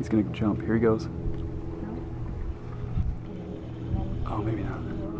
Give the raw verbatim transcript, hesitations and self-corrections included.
He's gonna jump. Here he goes. No? Okay, and then Oh, maybe not.